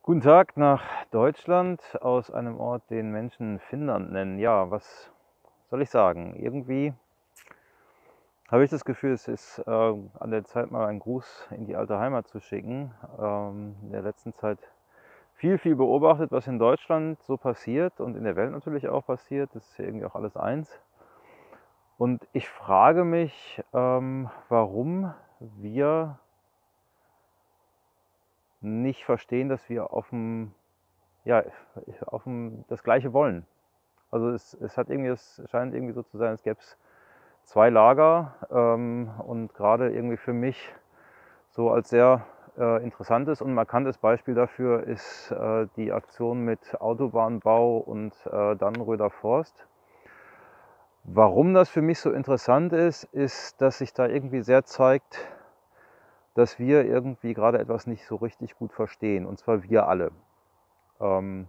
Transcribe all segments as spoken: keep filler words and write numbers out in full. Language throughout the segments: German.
Guten Tag nach Deutschland aus einem Ort, den Menschen Finnland nennen. Ja, was soll ich sagen? Irgendwie habe ich das Gefühl, es ist äh, an der Zeit, mal einen Gruß in die alte Heimat zu schicken. Ähm, in der letzten Zeit viel, viel beobachtet, was in Deutschland so passiert und in der Welt natürlich auch passiert. Das ist ja irgendwie auch alles eins. Und ich frage mich, ähm, warum wir nicht verstehen, dass wir auf dem, ja, auf dem, das Gleiche wollen. Also es, es hat irgendwie, es scheint irgendwie so zu sein, es gäbe zwei Lager, ähm, und gerade irgendwie für mich so als sehr äh, interessantes und markantes Beispiel dafür ist äh, die Aktion mit Autobahnbau und äh, Dannenröder Forst. Warum das für mich so interessant ist, ist, dass sich da irgendwie sehr zeigt, dass wir irgendwie gerade etwas nicht so richtig gut verstehen, und zwar wir alle. Ähm,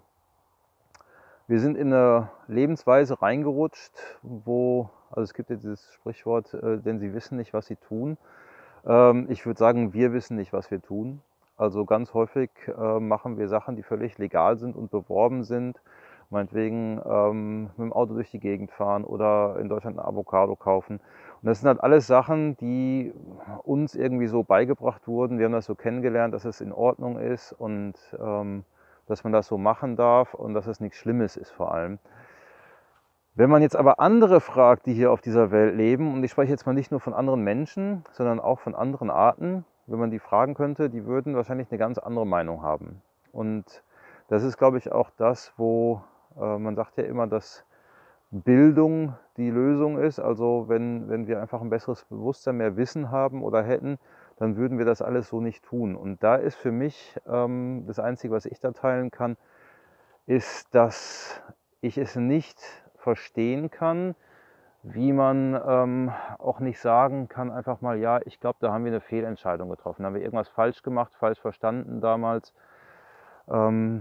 Wir sind in eine Lebensweise reingerutscht, wo, also es gibt ja dieses Sprichwort, äh, denn sie wissen nicht, was sie tun. Ähm, ich würde sagen, wir wissen nicht, was wir tun. Also ganz häufig äh, machen wir Sachen, die völlig legal sind und beworben sind. Meinetwegen ähm, mit dem Auto durch die Gegend fahren oder in Deutschland eine Avocado kaufen. Und das sind halt alles Sachen, die uns irgendwie so beigebracht wurden. Wir haben das so kennengelernt, dass es in Ordnung ist und ähm, dass man das so machen darf und dass es nichts Schlimmes ist vor allem. Wenn man jetzt aber andere fragt, die hier auf dieser Welt leben, und ich spreche jetzt mal nicht nur von anderen Menschen, sondern auch von anderen Arten, wenn man die fragen könnte, die würden wahrscheinlich eine ganz andere Meinung haben. Und das ist, glaube ich, auch das, wo äh, man sagt ja immer, dass Bildung die Lösung ist. Also wenn, wenn wir einfach ein besseres Bewusstsein, mehr Wissen haben oder hätten, dann würden wir das alles so nicht tun. Und da ist für mich ähm, das Einzige, was ich da teilen kann, ist, dass ich es nicht verstehen kann, wie man ähm, auch nicht sagen kann, einfach mal, ja, ich glaube, da haben wir eine Fehlentscheidung getroffen, da haben wir irgendwas falsch gemacht, falsch verstanden damals. Ähm,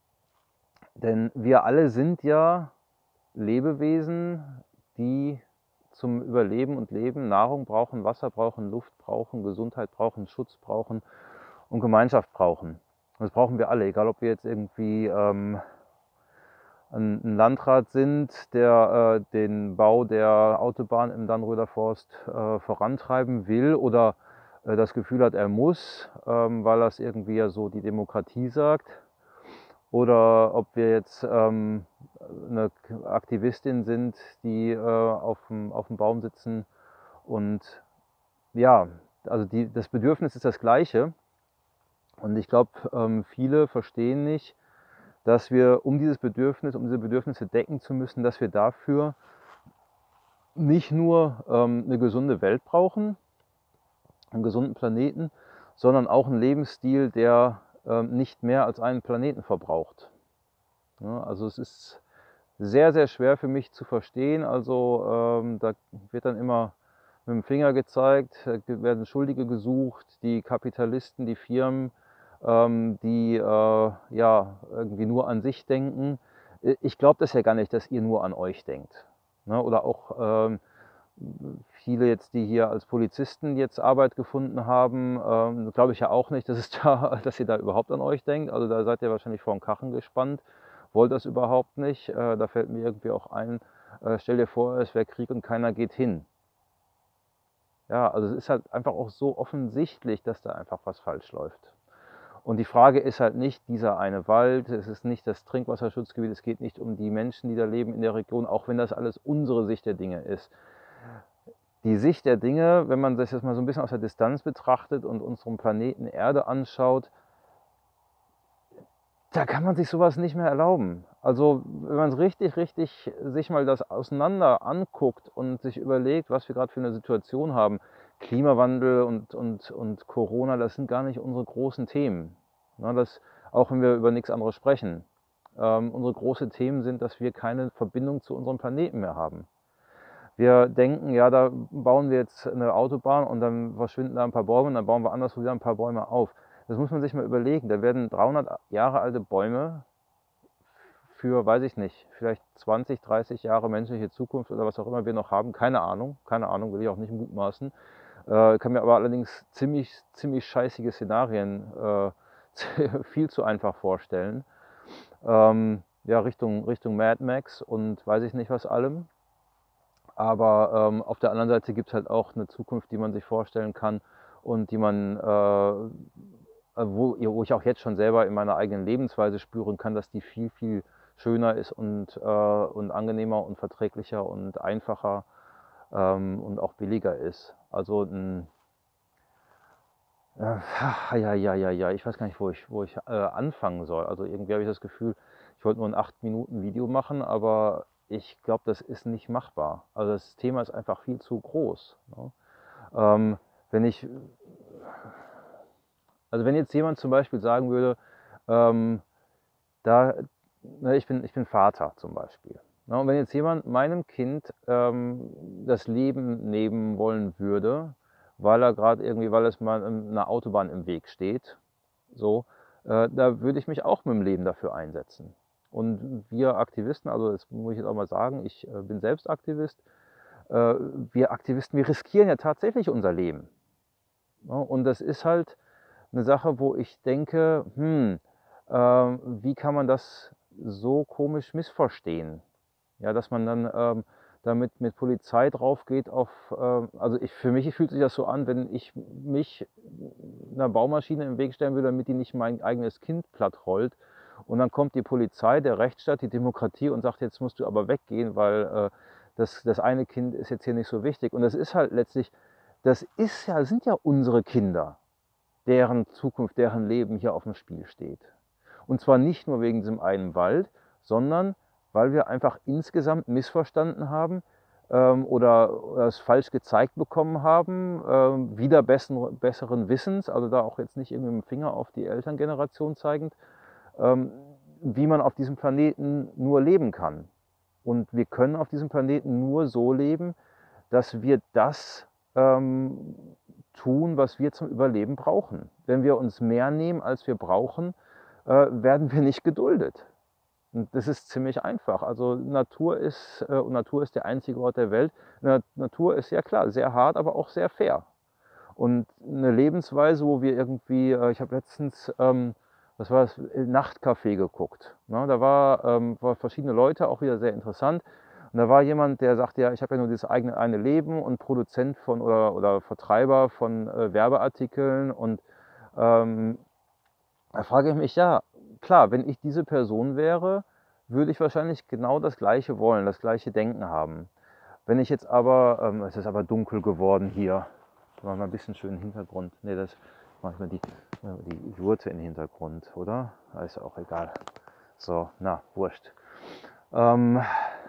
denn wir alle sind ja Lebewesen, die zum Überleben und Leben Nahrung brauchen, Wasser brauchen, Luft brauchen, Gesundheit brauchen, Schutz brauchen und Gemeinschaft brauchen. Und das brauchen wir alle, egal ob wir jetzt irgendwie ähm, ein Landrat sind, der äh, den Bau der Autobahn im Dannröder Forst äh, vorantreiben will oder äh, das Gefühl hat, er muss, ähm, weil das irgendwie ja so die Demokratie sagt. Oder ob wir jetzt ähm, eine Aktivistin sind, die äh, auf dem, auf dem Baum sitzen und ja, also die, das Bedürfnis ist das gleiche. Und ich glaube, ähm, viele verstehen nicht, dass wir, um dieses Bedürfnis, um diese Bedürfnisse decken zu müssen, dass wir dafür nicht nur ähm, eine gesunde Welt brauchen, einen gesunden Planeten, sondern auch einen Lebensstil, der ähm, nicht mehr als einen Planeten verbraucht. Ja, also es ist sehr, sehr schwer für mich zu verstehen. Also ähm, da wird dann immer mit dem Finger gezeigt, da werden Schuldige gesucht, die Kapitalisten, die Firmen, ähm, die äh, ja irgendwie nur an sich denken. Ich glaube das ja gar nicht, dass ihr nur an euch denkt. Ne? Oder auch ähm, viele jetzt, die hier als Polizisten jetzt Arbeit gefunden haben, ähm, glaube ich ja auch nicht, dass, es da, dass ihr da überhaupt an euch denkt. Also da seid ihr wahrscheinlich vor den Karren gespannt, wollt das überhaupt nicht. Äh, da fällt mir irgendwie auch ein, äh, stell dir vor, es wäre Krieg und keiner geht hin. Ja, also es ist halt einfach auch so offensichtlich, dass da einfach was falsch läuft. Und die Frage ist halt nicht dieser eine Wald, es ist nicht das Trinkwasserschutzgebiet, es geht nicht um die Menschen, die da leben in der Region, auch wenn das alles unsere Sicht der Dinge ist. Die Sicht der Dinge, wenn man sich das mal so ein bisschen aus der Distanz betrachtet und unseren Planeten Erde anschaut, da kann man sich sowas nicht mehr erlauben. Also wenn man es richtig, richtig sich mal das auseinander anguckt und sich überlegt, was wir gerade für eine Situation haben, Klimawandel und, und, und Corona, das sind gar nicht unsere großen Themen. Na, das, auch wenn wir über nichts anderes sprechen. Ähm, unsere großen Themen sind, dass wir keine Verbindung zu unserem Planeten mehr haben. Wir denken, ja, da bauen wir jetzt eine Autobahn und dann verschwinden da ein paar Bäume und dann bauen wir anderswo wieder ein paar Bäume auf. Das muss man sich mal überlegen. Da werden dreihundert Jahre alte Bäume für, weiß ich nicht, vielleicht zwanzig, dreißig Jahre menschliche Zukunft oder was auch immer wir noch haben. Keine Ahnung, keine Ahnung, will ich auch nicht mutmaßen. Äh, kann mir aber allerdings ziemlich, ziemlich scheißige Szenarien äh, viel zu einfach vorstellen. Ähm, ja, Richtung, Richtung Mad Max und weiß ich nicht was allem. Aber ähm, auf der anderen Seite gibt es halt auch eine Zukunft, die man sich vorstellen kann und die man, äh, wo, wo ich auch jetzt schon selber in meiner eigenen Lebensweise spüren kann, dass die viel, viel schöner ist und, äh, und angenehmer und verträglicher und einfacher ähm, und auch billiger ist. Also ein, äh, ja, ja, ja, ja, ich weiß gar nicht, wo ich, wo ich äh, anfangen soll. Also irgendwie habe ich das Gefühl, ich wollte nur ein acht Minuten Video machen, aber ich glaube, das ist nicht machbar. Also das Thema ist einfach viel zu groß. Ne? Ähm, wenn ich, also wenn jetzt jemand zum Beispiel sagen würde, ähm, da, ne, ich bin, ich bin Vater zum Beispiel. Ne, und wenn jetzt jemand meinem Kind ähm, das Leben nehmen wollen würde, weil er gerade irgendwie, weil es mal eine Autobahn im Weg steht, so, äh, da würde ich mich auch mit dem Leben dafür einsetzen. Und wir Aktivisten, also das muss ich jetzt auch mal sagen, ich äh, bin selbst Aktivist, äh, wir Aktivisten, wir riskieren ja tatsächlich unser Leben. Ja, und das ist halt eine Sache, wo ich denke, hm, äh, wie kann man das so komisch missverstehen? Ja, dass man dann ähm, damit mit Polizei drauf geht auf, äh, also ich, für mich fühlt sich das so an, wenn ich mich einer Baumaschine im Weg stellen würde, damit die nicht mein eigenes Kind platt rollt. Und dann kommt die Polizei, der Rechtsstaat, die Demokratie und sagt, jetzt musst du aber weggehen, weil äh, das, das eine Kind ist jetzt hier nicht so wichtig. Und das ist halt letztlich, das ist ja, sind ja unsere Kinder, deren Zukunft, deren Leben hier auf dem Spiel steht. Und zwar nicht nur wegen diesem einen Wald, sondern weil wir einfach insgesamt missverstanden haben ähm, oder, oder es falsch gezeigt bekommen haben, ähm, wieder bessen, besseren Wissens, also da auch jetzt nicht irgendwie mit dem Finger auf die Elterngeneration zeigend, ähm, wie man auf diesem Planeten nur leben kann. Und wir können auf diesem Planeten nur so leben, dass wir das ähm, tun, was wir zum Überleben brauchen. Wenn wir uns mehr nehmen, als wir brauchen, äh, werden wir nicht geduldet. Und das ist ziemlich einfach. Also Natur ist, äh, Natur ist der einzige Ort der Welt. Na, Natur ist ja klar, sehr hart, aber auch sehr fair. Und eine Lebensweise, wo wir irgendwie, äh, ich habe letztens, ähm, was war das, Nachtcafé geguckt. Ne? Da war, ähm, war verschiedene Leute, auch wieder sehr interessant. Und da war jemand, der sagte, ja, ich habe ja nur dieses eigene eine Leben und Produzent von oder, oder Vertreiber von äh, Werbeartikeln. Und ähm, da frage ich mich, ja, klar, wenn ich diese Person wäre, würde ich wahrscheinlich genau das Gleiche wollen, das gleiche Denken haben. Wenn ich jetzt aber, ähm, es ist aber dunkel geworden hier, machen wir ein bisschen schönen Hintergrund. Ne, das mache ich mal die, die Jurte in den Hintergrund, oder? Ist auch egal. So, na, wurscht. Ähm,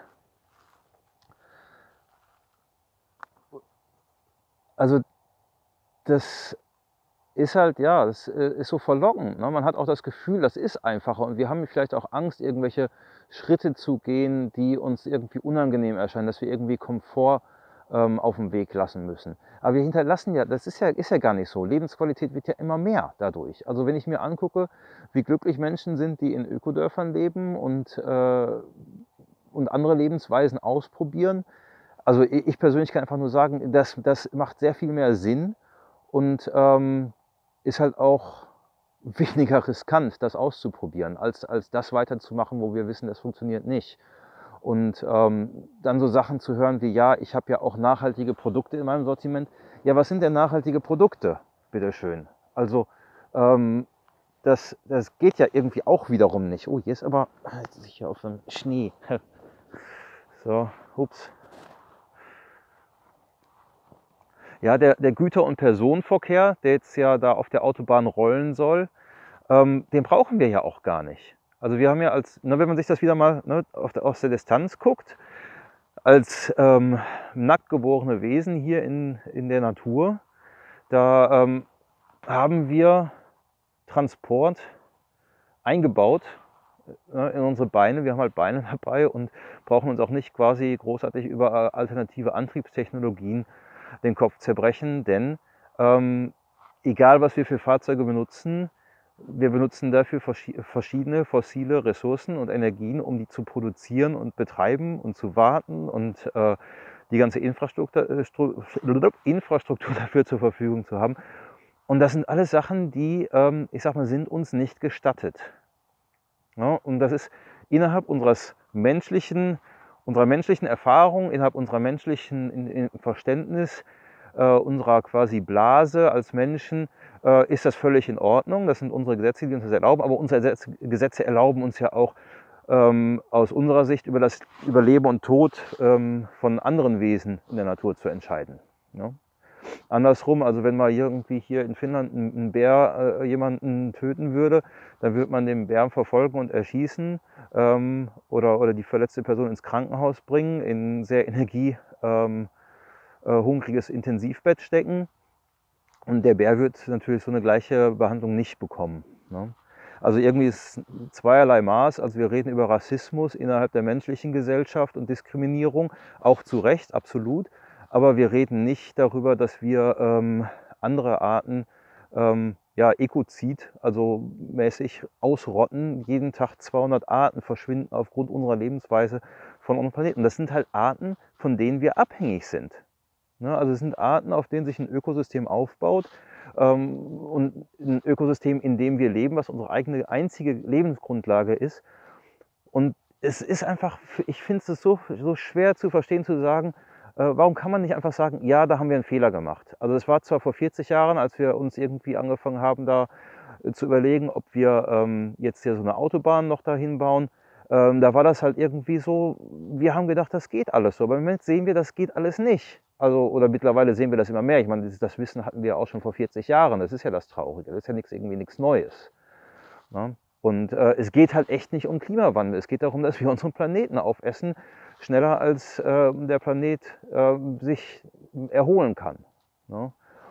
also das ist halt, ja, das ist so verlockend. Ne? Man hat auch das Gefühl, das ist einfacher und wir haben vielleicht auch Angst, irgendwelche Schritte zu gehen, die uns irgendwie unangenehm erscheinen, dass wir irgendwie Komfort ähm, auf dem Weg lassen müssen. Aber wir hinterlassen ja, das ist ja, ist ja gar nicht so. Lebensqualität wird ja immer mehr dadurch. Also wenn ich mir angucke, wie glücklich Menschen sind, die in Ökodörfern leben und, äh, und andere Lebensweisen ausprobieren. Also ich persönlich kann einfach nur sagen, das, das macht sehr viel mehr Sinn und ähm, ist halt auch weniger riskant, das auszuprobieren, als, als das weiterzumachen, wo wir wissen, das funktioniert nicht. Und ähm, dann so Sachen zu hören wie, ja, ich habe ja auch nachhaltige Produkte in meinem Sortiment. Ja, was sind denn nachhaltige Produkte? Bitteschön. Also ähm, das, das geht ja irgendwie auch wiederum nicht. Oh, hier ist aber, jetzt ist hier auf dem Schnee. So, ups. Ja, der, der Güter- und Personenverkehr, der jetzt ja da auf der Autobahn rollen soll, ähm, den brauchen wir ja auch gar nicht. Also wir haben ja als, ne, wenn man sich das wieder mal ne, auf der, aus der Distanz guckt, als ähm, nackt geborene Wesen hier in, in der Natur, da ähm, haben wir Transport eingebaut äh, in unsere Beine. Wir haben halt Beine dabei und brauchen uns auch nicht quasi großartig über alternative Antriebstechnologien den Kopf zerbrechen, denn ähm, egal was wir für Fahrzeuge benutzen, wir benutzen dafür verschiedene fossile Ressourcen und Energien, um die zu produzieren und betreiben und zu warten und äh, die ganze Infrastruktur, äh, Infrastruktur dafür zur Verfügung zu haben. Und das sind alles Sachen, die, ähm, ich sag mal, sind uns nicht gestattet. Ja, und das ist innerhalb unseres menschlichen, unserer menschlichen Erfahrung, innerhalb unserer menschlichen in, in Verständnis, äh, unserer quasi Blase als Menschen, äh, ist das völlig in Ordnung. Das sind unsere Gesetze, die uns das erlauben. Aber unsere Gesetze, Gesetze erlauben uns ja auch ähm, aus unserer Sicht über das über Leben und Tod ähm, von anderen Wesen in der Natur zu entscheiden. Ja? Andersrum, also wenn mal irgendwie hier in Finnland ein, ein Bär äh, jemanden töten würde, dann würde man den Bären verfolgen und erschießen ähm, oder, oder die verletzte Person ins Krankenhaus bringen, in ein sehr energiehungriges ähm, äh, Intensivbett stecken. Und der Bär wird natürlich so eine gleiche Behandlung nicht bekommen. Ne? Also irgendwie ist zweierlei Maß. Also wir reden über Rassismus innerhalb der menschlichen Gesellschaft und Diskriminierung, auch zu Recht, absolut. Aber wir reden nicht darüber, dass wir ähm, andere Arten ähm, ja, Ökozid, also mäßig ausrotten. Jeden Tag zweihundert Arten verschwinden aufgrund unserer Lebensweise von unserem Planeten. Das sind halt Arten, von denen wir abhängig sind. Ne? Also es sind Arten, auf denen sich ein Ökosystem aufbaut. Ähm, und ein Ökosystem, in dem wir leben, was unsere eigene einzige Lebensgrundlage ist. Und es ist einfach, ich finde es so, so schwer zu verstehen, zu sagen, äh, warum kann man nicht einfach sagen, ja, da haben wir einen Fehler gemacht. Also es war zwar vor vierzig Jahren, als wir uns irgendwie angefangen haben, da äh, zu überlegen, ob wir ähm, jetzt hier so eine Autobahn noch dahin bauen. Ähm, da war das halt irgendwie so, wir haben gedacht, das geht alles so. Aber im Moment sehen wir, das geht alles nicht. Also, oder mittlerweile sehen wir das immer mehr. Ich meine, das Wissen hatten wir auch schon vor vierzig Jahren. Das ist ja das Traurige. Das ist ja nichts, irgendwie nichts Neues. Ne? Und äh, es geht halt echt nicht um Klimawandel. Es geht darum, dass wir unseren Planeten aufessen, schneller als äh, der Planet äh, sich erholen kann. Ne?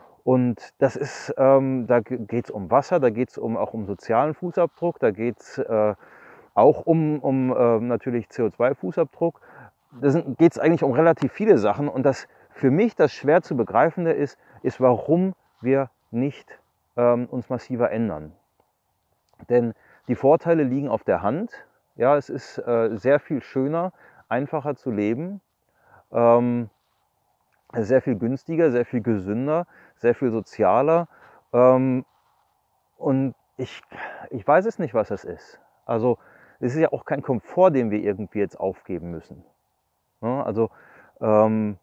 Und das ist, ähm, da geht es um Wasser, da geht es um, auch um sozialen Fußabdruck, da geht es äh, auch um, um äh, natürlich C O zwei Fußabdruck. Da geht es eigentlich um relativ viele Sachen. Und das für mich das schwer zu begreifende ist, ist, warum wir nicht ähm, uns massiver ändern. Denn die Vorteile liegen auf der Hand. Ja, es ist äh, sehr viel schöner, einfacher zu leben, ähm, sehr viel günstiger, sehr viel gesünder, sehr viel sozialer. Ähm, und ich, ich weiß es nicht, was das ist. Also es ist ja auch kein Komfort, den wir irgendwie jetzt aufgeben müssen. Ja, also ähm,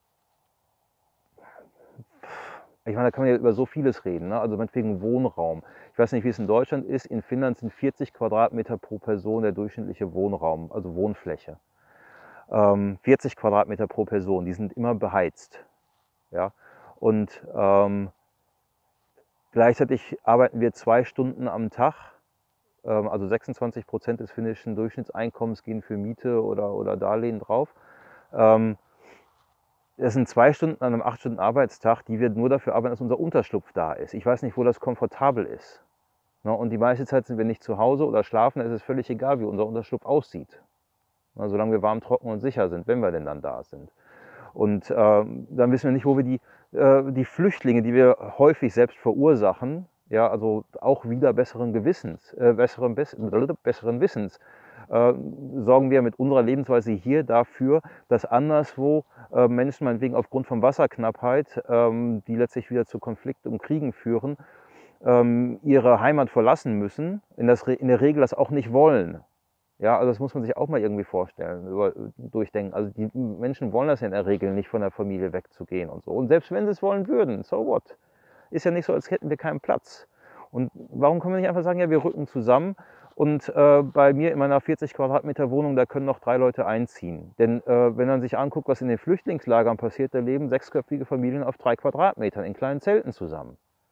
ich meine, da kann man ja über so vieles reden, ne? Also meinetwegen Wohnraum. Ich weiß nicht, wie es in Deutschland ist. In Finnland sind vierzig Quadratmeter pro Person der durchschnittliche Wohnraum, also Wohnfläche. Ähm, vierzig Quadratmeter pro Person, die sind immer beheizt. Ja? Und ähm, gleichzeitig arbeiten wir zwei Stunden am Tag. Ähm, also sechsundzwanzig Prozent des finnischen Durchschnittseinkommens gehen für Miete oder, oder Darlehen drauf. Ähm, Das sind zwei Stunden an einem acht Stunden Arbeitstag, die wir nur dafür arbeiten, dass unser Unterschlupf da ist. Ich weiß nicht, wo das komfortabel ist. Und die meiste Zeit sind wir nicht zu Hause oder schlafen, es ist völlig egal, wie unser Unterschlupf aussieht. Solange wir warm, trocken und sicher sind, wenn wir denn dann da sind. Und äh, dann wissen wir nicht, wo wir die, äh, die Flüchtlinge, die wir häufig selbst verursachen, ja, also auch wieder besseren Gewissens, äh, besseren, besseren Wissens, äh, sorgen wir mit unserer Lebensweise hier dafür, dass anderswo äh, Menschen meinetwegen aufgrund von Wasserknappheit, ähm, die letztlich wieder zu Konflikten und Kriegen führen, ähm, ihre Heimat verlassen müssen, in, das, in der Regel das auch nicht wollen. Ja, also das muss man sich auch mal irgendwie vorstellen, über, durchdenken. Also die Menschen wollen das ja in der Regel nicht, von der Familie wegzugehen und so. Und selbst wenn sie es wollen würden, so what? Ist ja nicht so, als hätten wir keinen Platz. Und warum können wir nicht einfach sagen, ja, wir rücken zusammen und äh, bei mir in meiner vierzig Quadratmeter Wohnung, da können noch drei Leute einziehen. Denn äh, wenn man sich anguckt, was in den Flüchtlingslagern passiert, da leben sechsköpfige Familien auf drei Quadratmetern in kleinen Zelten zusammen.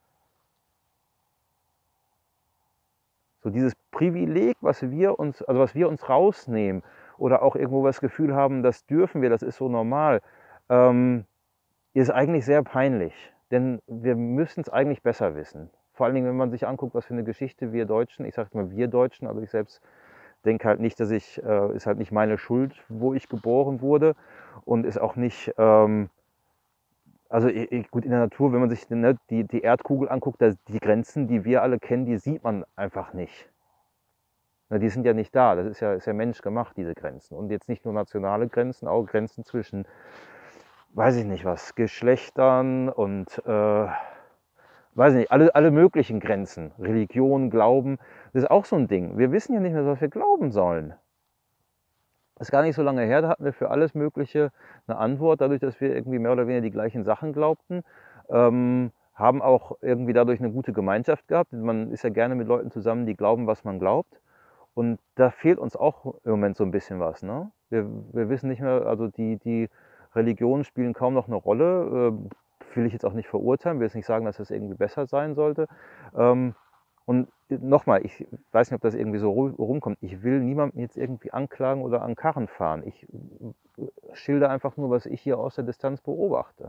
So dieses Privileg, was wir uns, also was wir uns rausnehmen oder auch irgendwo das Gefühl haben, das dürfen wir, das ist so normal, ähm, ist eigentlich sehr peinlich. Denn wir müssen es eigentlich besser wissen. Vor allen Dingen, wenn man sich anguckt, was für eine Geschichte wir Deutschen, ich sage mal wir Deutschen, aber ich selbst denke halt nicht, dass ich, äh, ist halt nicht meine Schuld, wo ich geboren wurde und ist auch nicht, ähm, also gut, in der Natur, wenn man sich ne, die, die Erdkugel anguckt, da, die Grenzen, die wir alle kennen, die sieht man einfach nicht. Na, die sind ja nicht da, das ist ja, ist ja menschgemacht, diese Grenzen. Und jetzt nicht nur nationale Grenzen, auch Grenzen zwischen, weiß ich nicht was, Geschlechtern und äh, weiß nicht, alle, alle möglichen Grenzen, Religion, Glauben, das ist auch so ein Ding. Wir wissen ja nicht mehr, was wir glauben sollen. Das ist gar nicht so lange her, da hatten wir für alles Mögliche eine Antwort, dadurch, dass wir irgendwie mehr oder weniger die gleichen Sachen glaubten. Ähm, haben auch irgendwie dadurch eine gute Gemeinschaft gehabt. Man ist ja gerne mit Leuten zusammen, die glauben, was man glaubt. Und da fehlt uns auch im Moment so ein bisschen was. Ne? Wir, wir wissen nicht mehr, also die, die Religionen spielen kaum noch eine Rolle. Äh, will ich jetzt auch nicht verurteilen, will jetzt nicht sagen, dass das irgendwie besser sein sollte. Ähm, und nochmal, ich weiß nicht, ob das irgendwie so rumkommt. Ich will niemanden jetzt irgendwie anklagen oder an Karren fahren. Ich schilder einfach nur, was ich hier aus der Distanz beobachte.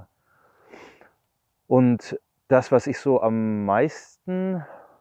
Und das, was ich so am meisten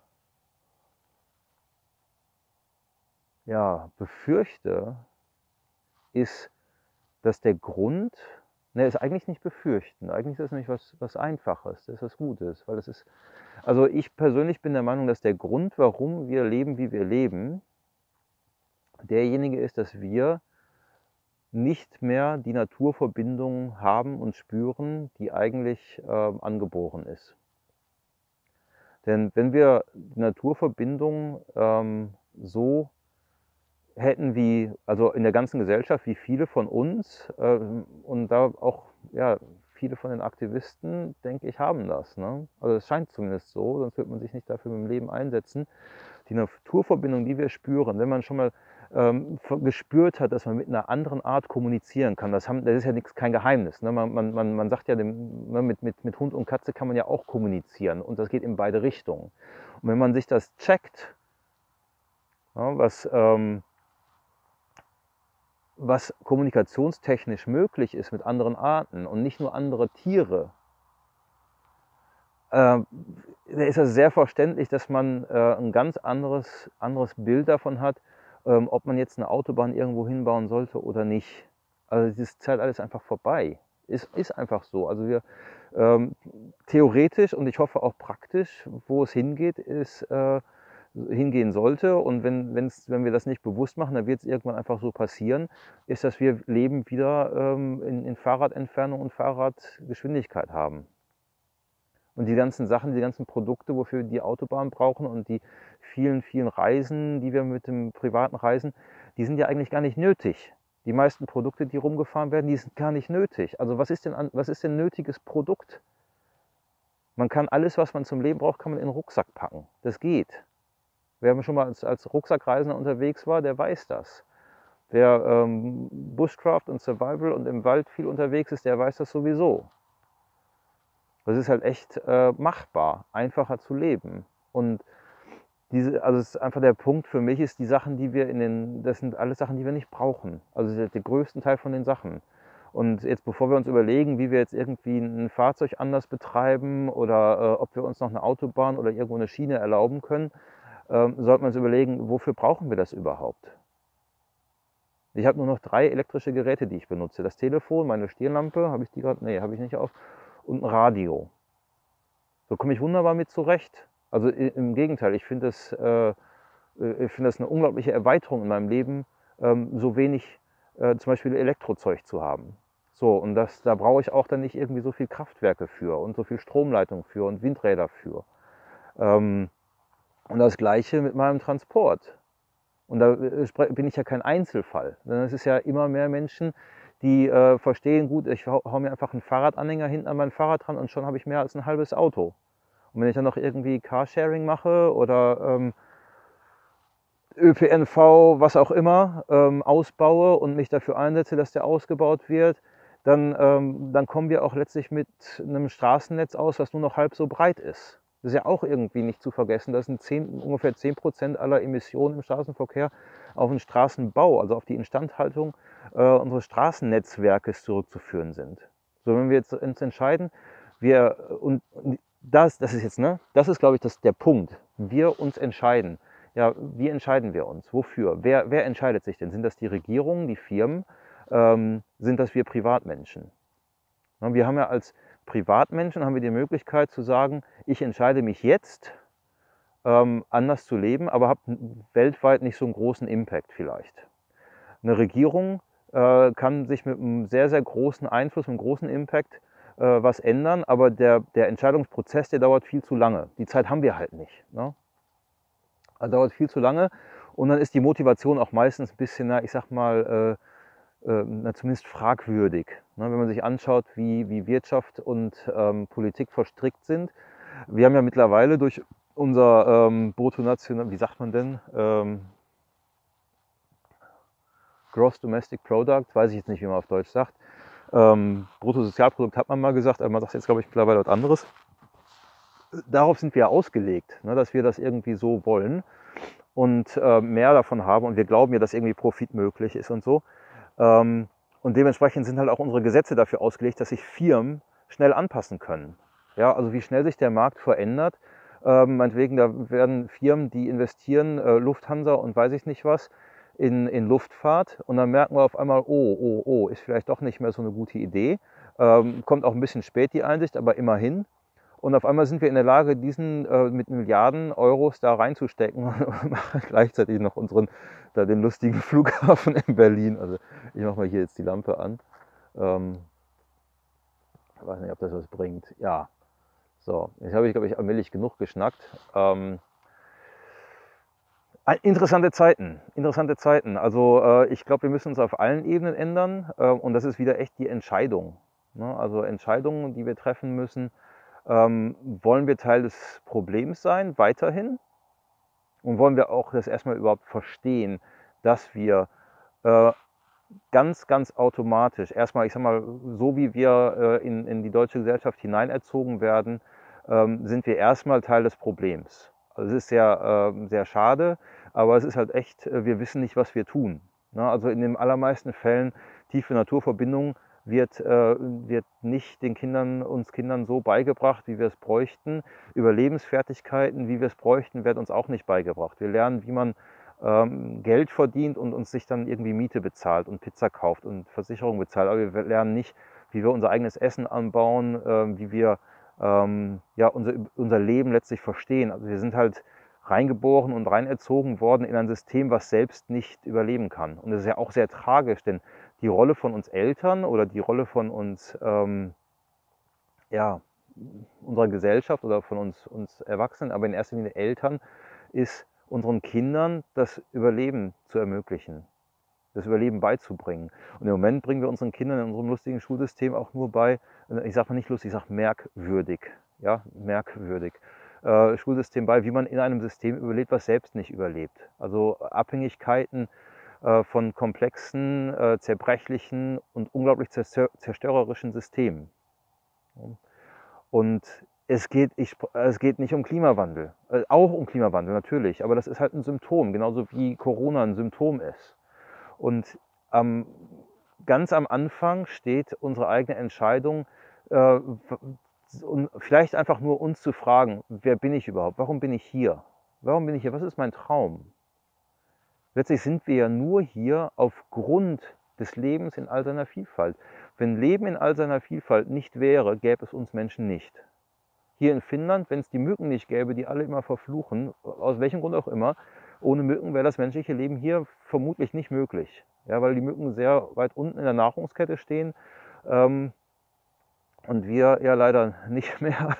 ja, befürchte, ist, dass der Grund, ne, ist eigentlich nicht befürchten, eigentlich ist das nämlich was, was Einfaches, das ist was Gutes, weil es ist, also ich persönlich bin der Meinung, dass der Grund, warum wir leben, wie wir leben, derjenige ist, dass wir nicht mehr die Naturverbindung haben und spüren, die eigentlich äh, angeboren ist. Denn wenn wir die Naturverbindung ähm, so hätten wie, also in der ganzen Gesellschaft, wie viele von uns äh, und da auch ja, viele von den Aktivisten, denke ich, haben das. Ne? Also es scheint zumindest so, sonst wird man sich nicht dafür mit dem Leben einsetzen. Die Naturverbindung, die wir spüren, wenn man schon mal ähm, gespürt hat, dass man mit einer anderen Art kommunizieren kann, das, haben, das ist ja nichts, kein Geheimnis. Ne? Man, man, man, man sagt ja, dem, ne, mit, mit, mit Hund und Katze kann man ja auch kommunizieren und das geht in beide Richtungen. Und wenn man sich das checkt, ja, was... Ähm, was kommunikationstechnisch möglich ist mit anderen Arten und nicht nur andere Tiere, äh, da ist es sehr verständlich, dass man äh, ein ganz anderes, anderes Bild davon hat, ähm, ob man jetzt eine Autobahn irgendwo hinbauen sollte oder nicht. Also das Zeit alles einfach vorbei. Ist, ist einfach so. Also wir ähm, theoretisch und ich hoffe auch praktisch, wo es hingeht, ist äh, hingehen sollte. Und wenn, wenn's, wenn wir das nicht bewusst machen, dann wird es irgendwann einfach so passieren, ist, dass wir Leben wieder ähm, in, in Fahrradentfernung und Fahrradgeschwindigkeit haben. Und die ganzen Sachen, die ganzen Produkte, wofür wir die Autobahn brauchen und die vielen, vielen Reisen, die wir mit dem privaten reisen, die sind ja eigentlich gar nicht nötig. Die meisten Produkte, die rumgefahren werden, die sind gar nicht nötig. Also was ist denn, an, was ist denn ein nötiges Produkt? Man kann alles, was man zum Leben braucht, kann man in den Rucksack packen. Das geht. Wer schon mal als, als Rucksackreisender unterwegs war, der weiß das. Wer ähm, Bushcraft und Survival und im Wald viel unterwegs ist, der weiß das sowieso. Das ist halt echt äh, machbar, einfacher zu leben. Und diese, also es ist einfach der Punkt für mich, ist die Sachen, die wir in den, das sind alles Sachen, die wir nicht brauchen. Also der, der größten Teil von den Sachen. Und jetzt, bevor wir uns überlegen, wie wir jetzt irgendwie ein Fahrzeug anders betreiben oder äh, ob wir uns noch eine Autobahn oder irgendwo eine Schiene erlauben können, äh, sollte man uns überlegen, wofür brauchen wir das überhaupt? Ich habe nur noch drei elektrische Geräte, die ich benutze. Das Telefon, meine Stirnlampe, habe ich die gerade? Nee, habe ich nicht auf. Und ein Radio. So komme ich wunderbar mit zurecht. Also im Gegenteil, ich finde das, äh, ich finde das eine unglaubliche Erweiterung in meinem Leben, ähm, so wenig äh, zum Beispiel Elektrozeug zu haben. So, und das, da brauche ich auch dann nicht irgendwie so viel Kraftwerke für und so viel Stromleitung für und Windräder für. Ähm, und das Gleiche mit meinem Transport. Und da bin ich ja kein Einzelfall. Es ist ja immer mehr Menschen, die äh, verstehen, gut, ich hau, hau mir einfach einen Fahrradanhänger hinten an mein Fahrrad dran und schon habe ich mehr als ein halbes Auto. Und wenn ich dann noch irgendwie Carsharing mache oder ähm, Ö P N V, was auch immer, ähm, ausbaue und mich dafür einsetze, dass der ausgebaut wird, dann, ähm, dann kommen wir auch letztlich mit einem Straßennetz aus, was nur noch halb so breit ist. Das ist ja auch irgendwie nicht zu vergessen, dass zehn, ungefähr zehn Prozent aller Emissionen im Straßenverkehr auf den Straßenbau, also auf die Instandhaltung äh, unseres Straßennetzwerkes zurückzuführen sind. So, wenn wir jetzt uns entscheiden, wir, und das, das ist jetzt, ne, das ist, glaube ich, das, der Punkt. Wir uns entscheiden. Ja, wie entscheiden wir uns? Wofür? Wer, wer entscheidet sich denn? Sind das die Regierungen, die Firmen? Ähm, sind das wir Privatmenschen? Ja, wir haben ja als Privatmenschen haben wir die Möglichkeit zu sagen, ich entscheide mich jetzt, ähm, anders zu leben, aber habe weltweit nicht so einen großen Impact vielleicht. Eine Regierung äh, kann sich mit einem sehr, sehr großen Einfluss, mit einem großen Impact äh, was ändern, aber der, der Entscheidungsprozess, der dauert viel zu lange. Die Zeit haben wir halt nicht. Ne? Also dauert viel zu lange und dann ist die Motivation auch meistens ein bisschen, na, ich sag mal, äh, äh, na, zumindest fragwürdig. Ne? Wenn man sich anschaut, wie, wie Wirtschaft und ähm, Politik verstrickt sind. Wir haben ja mittlerweile durch unser ähm, Bruttonational, wie sagt man denn, ähm, Gross Domestic Product, weiß ich jetzt nicht, wie man auf Deutsch sagt. Ähm, Bruttosozialprodukt hat man mal gesagt, aber man sagt jetzt, glaube ich, mittlerweile was anderes. Darauf sind wir ausgelegt, ne, dass wir das irgendwie so wollen und äh, mehr davon haben und wir glauben ja, dass irgendwie Profit möglich ist und so. Ähm, und dementsprechend sind halt auch unsere Gesetze dafür ausgelegt, dass sich Firmen schnell anpassen können. Ja, also wie schnell sich der Markt verändert. Ähm, meinetwegen, da werden Firmen, die investieren, äh, Lufthansa und weiß ich nicht was, in, in Luftfahrt und dann merken wir auf einmal, oh, oh, oh, ist vielleicht doch nicht mehr so eine gute Idee. Ähm, kommt auch ein bisschen spät die Einsicht, aber immerhin. Und auf einmal sind wir in der Lage, diesen äh, mit Milliarden Euros da reinzustecken und machen gleichzeitig noch unseren, da den lustigen Flughafen in Berlin. Also ich mache mal hier jetzt die Lampe an. Ähm, ich weiß nicht, ob das was bringt. Ja, so, jetzt habe ich, glaube ich, allmählich genug geschnackt. Ähm, Interessante Zeiten, interessante Zeiten. Also äh, ich glaube, wir müssen uns auf allen Ebenen ändern äh, und das ist wieder echt die Entscheidung. Ne? Also Entscheidungen, die wir treffen müssen. Ähm, wollen wir Teil des Problems sein, weiterhin? Und wollen wir auch das erstmal überhaupt verstehen, dass wir äh, ganz, ganz automatisch, erstmal, ich sag mal, so wie wir äh, in, in die deutsche Gesellschaft hineinerzogen werden, ähm, sind wir erstmal Teil des Problems. Also es ist sehr, äh, sehr schade, aber es ist halt echt, äh, wir wissen nicht, was wir tun. Ne? Also in den allermeisten Fällen tiefe Naturverbindung wird, äh, wird nicht den Kindern, uns Kindern so beigebracht, wie wir es bräuchten. Überlebensfertigkeiten, wie wir es bräuchten, wird uns auch nicht beigebracht. Wir lernen, wie man ähm, Geld verdient und uns sich dann irgendwie Miete bezahlt und Pizza kauft und Versicherung bezahlt. Aber wir lernen nicht, wie wir unser eigenes Essen anbauen, ähm, wie wir ähm, ja, unser, unser Leben letztlich verstehen. Also wir sind halt reingeboren und reinerzogen worden in ein System, was selbst nicht überleben kann. Und das ist ja auch sehr tragisch, denn die Rolle von uns Eltern oder die Rolle von uns, ähm, ja, unserer Gesellschaft oder von uns, uns Erwachsenen, aber in erster Linie Eltern, ist unseren Kindern das Überleben zu ermöglichen, das Überleben beizubringen. Und im Moment bringen wir unseren Kindern in unserem lustigen Schulsystem auch nur bei, ich sage mal nicht lustig, ich sage merkwürdig, ja, merkwürdig, äh, Schulsystem bei, wie man in einem System überlebt, was selbst nicht überlebt. Also Abhängigkeiten äh, von komplexen, äh, zerbrechlichen und unglaublich zerstörerischen Systemen. Und es geht, ich, es geht nicht um Klimawandel, äh, auch um Klimawandel natürlich, aber das ist halt ein Symptom, genauso wie Corona ein Symptom ist. Und ähm, ganz am Anfang steht unsere eigene Entscheidung, äh, und vielleicht einfach nur uns zu fragen, wer bin ich überhaupt, warum bin ich hier, warum bin ich hier, was ist mein Traum? Letztlich sind wir ja nur hier aufgrund des Lebens in all seiner Vielfalt. Wenn Leben in all seiner Vielfalt nicht wäre, gäbe es uns Menschen nicht. Hier in Finnland, wenn es die Mücken nicht gäbe, die alle immer verfluchen, aus welchem Grund auch immer, ohne Mücken wäre das menschliche Leben hier vermutlich nicht möglich. Ja, weil die Mücken sehr weit unten in der Nahrungskette stehen ähm, und wir ja leider nicht mehr.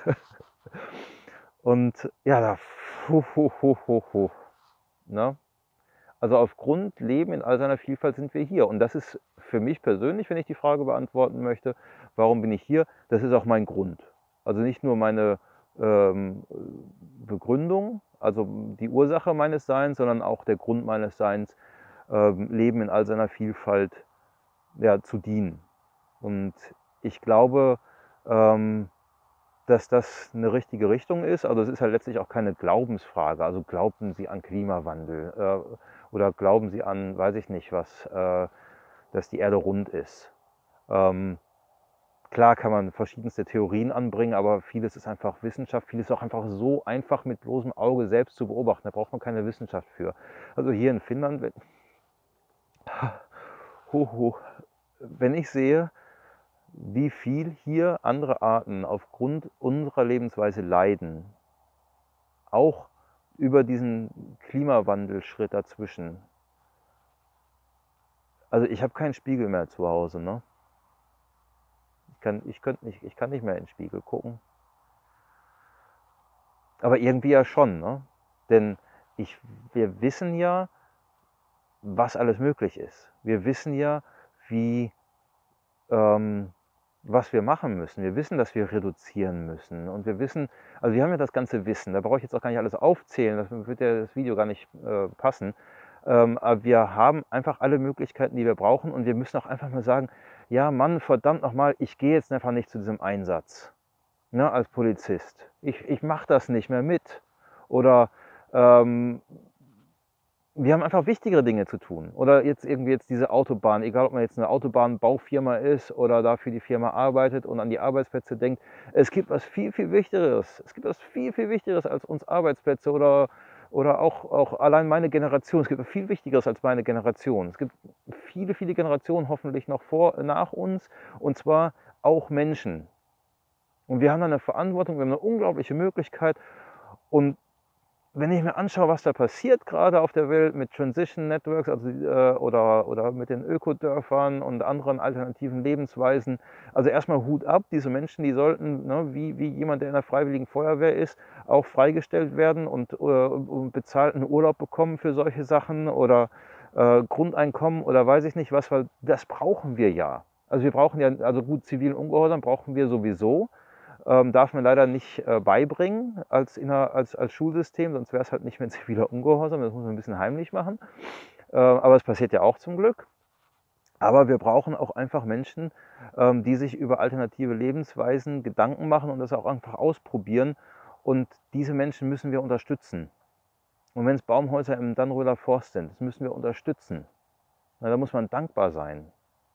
Und ja, da, hu, hu, hu, hu, hu. Ne? Also aufgrund Leben in all seiner Vielfalt sind wir hier. Und das ist für mich persönlich, wenn ich die Frage beantworten möchte, warum bin ich hier, das ist auch mein Grund. Also nicht nur meine ähm, Begründung, also die Ursache meines Seins, sondern auch der Grund meines Seins, ähm, Leben in all seiner Vielfalt ja, zu dienen. Und ich glaube, ähm, dass das eine richtige Richtung ist. Also es ist halt letztlich auch keine Glaubensfrage. Also glauben Sie an Klimawandel äh, oder glauben Sie an, weiß ich nicht was, äh, dass die Erde rund ist. Ähm, klar kann man verschiedenste Theorien anbringen, aber vieles ist einfach Wissenschaft. Vieles ist auch einfach so einfach mit bloßem Auge selbst zu beobachten. Da braucht man keine Wissenschaft für. Also hier in Finnland, wenn, ho, ho, wenn ich sehe, wie viel hier andere Arten aufgrund unserer Lebensweise leiden, auch über diesen Klimawandelschritt dazwischen. Also ich habe keinen Spiegel mehr zu Hause. Ne? kann, ich könnte nicht, ich kann nicht mehr in den Spiegel gucken. Aber irgendwie ja schon, ne? Denn ich, wir wissen ja, was alles möglich ist. Wir wissen ja, wie, ähm, was wir machen müssen. Wir wissen, dass wir reduzieren müssen. Und wir wissen, also wir haben ja das ganze Wissen. Da brauche ich jetzt auch gar nicht alles aufzählen. Das wird ja das Video gar nicht äh, passen. Ähm, aber wir haben einfach alle Möglichkeiten, die wir brauchen. Und wir müssen auch einfach mal sagen, ja Mann, verdammt nochmal, ich gehe jetzt einfach nicht zu diesem Einsatz, ne, als Polizist. Ich, ich mache das nicht mehr mit. Oder ähm, wir haben einfach wichtigere Dinge zu tun. Oder jetzt irgendwie jetzt diese Autobahn, egal ob man jetzt eine Autobahnbaufirma ist oder da für die Firma arbeitet und an die Arbeitsplätze denkt. Es gibt was viel, viel Wichtigeres. Es gibt was viel, viel Wichtigeres als uns Arbeitsplätze oder, oder auch, auch allein meine Generation. Es gibt was viel Wichtigeres als meine Generation. Es gibt viele, viele Generationen hoffentlich noch vor, nach uns, und zwar auch Menschen. Und wir haben dann eine Verantwortung, wir haben eine unglaubliche Möglichkeit. Und wenn ich mir anschaue, was da passiert gerade auf der Welt mit Transition Networks, also, äh, oder, oder mit den Ökodörfern und anderen alternativen Lebensweisen, also erstmal Hut ab, diese Menschen, die sollten, ne, wie, wie jemand, der in der Freiwilligen Feuerwehr ist, auch freigestellt werden und, äh, und bezahlten Urlaub bekommen für solche Sachen oder äh, Grundeinkommen oder weiß ich nicht was, weil das brauchen wir ja. Also wir brauchen ja, also gut, zivilen Ungehorsam brauchen wir sowieso. Ähm, darf man leider nicht äh, beibringen als, inner, als, als Schulsystem, sonst wäre es halt nicht mehr ziviler Ungehorsam, das muss man ein bisschen heimlich machen. Äh, aber es passiert ja auch zum Glück. Aber wir brauchen auch einfach Menschen, ähm, die sich über alternative Lebensweisen Gedanken machen und das auch einfach ausprobieren. Und diese Menschen müssen wir unterstützen. Und wenn es Baumhäuser im Dannröder Forst sind, das müssen wir unterstützen. Na, da muss man dankbar sein.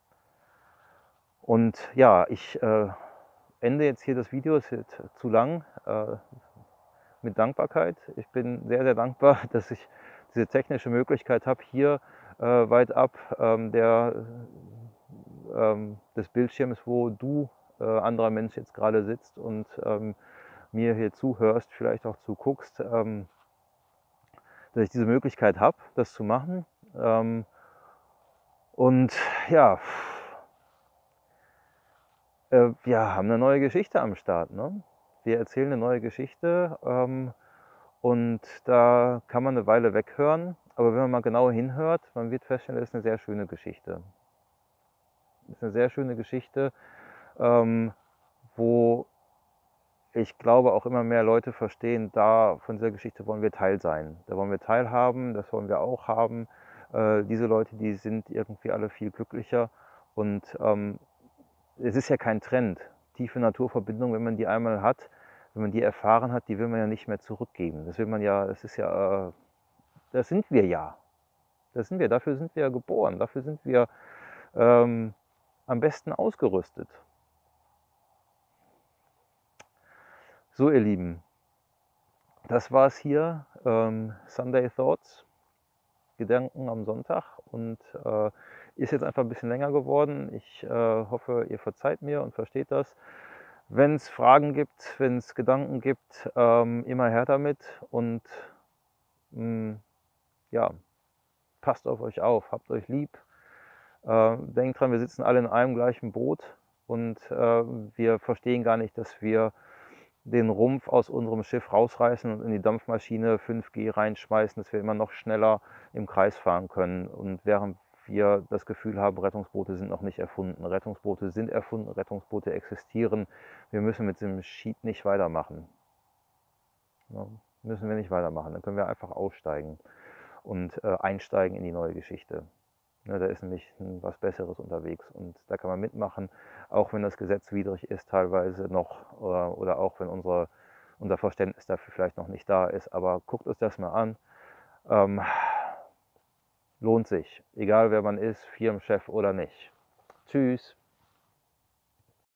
Und ja, ich äh, ende jetzt hier das Video, es wird zu lang, äh, mit Dankbarkeit. Ich bin sehr, sehr dankbar, dass ich diese technische Möglichkeit habe, hier äh, weit ab ähm, der, ähm, des Bildschirms, wo du, äh, anderer Mensch, jetzt gerade sitzt und ähm, mir hier zuhörst, vielleicht auch zuguckst, ähm, dass ich diese Möglichkeit habe, das zu machen. Ähm, und ja, äh, wir haben eine neue Geschichte am Start, ne? Wir erzählen eine neue Geschichte, ähm, und da kann man eine Weile weghören, aber wenn man mal genauer hinhört, man wird feststellen, das ist eine sehr schöne Geschichte. Das ist eine sehr schöne Geschichte, ähm, wo ich glaube auch immer mehr Leute verstehen, da von dieser Geschichte wollen wir Teil sein. Da wollen wir teilhaben, das wollen wir auch haben. Äh, diese Leute, die sind irgendwie alle viel glücklicher und ähm, es ist ja kein Trend. Tiefe Naturverbindung, wenn man die einmal hat, wenn man die erfahren hat, die will man ja nicht mehr zurückgeben. Das will man ja, das ist ja, äh, das sind wir ja. Das sind wir, dafür sind wir ja geboren, dafür sind wir ähm, am besten ausgerüstet. So, ihr Lieben, das war es hier, ähm, Sunday Thoughts, Gedanken am Sonntag, und äh, ist jetzt einfach ein bisschen länger geworden. Ich äh, hoffe, ihr verzeiht mir und versteht das. Wenn es Fragen gibt, wenn es Gedanken gibt, ähm, immer her damit und mh, ja, passt auf euch auf, habt euch lieb. Äh, denkt dran, wir sitzen alle in einem gleichen Boot und äh, wir verstehen gar nicht, dass wir den Rumpf aus unserem Schiff rausreißen und in die Dampfmaschine fünf G reinschmeißen, dass wir immer noch schneller im Kreis fahren können. Und während wir das Gefühl haben, Rettungsboote sind noch nicht erfunden. Rettungsboote sind erfunden, Rettungsboote existieren. Wir müssen mit dem Sheet nicht weitermachen. Ja, müssen wir nicht weitermachen. Dann können wir einfach aussteigen und äh, einsteigen in die neue Geschichte. Ja, da ist nämlich was Besseres unterwegs und da kann man mitmachen, auch wenn das gesetzwidrig ist teilweise noch, oder, oder auch wenn unsere, unser Verständnis dafür vielleicht noch nicht da ist. Aber guckt euch das mal an. Ähm, lohnt sich, egal wer man ist, Firmenchef oder nicht. Tschüss.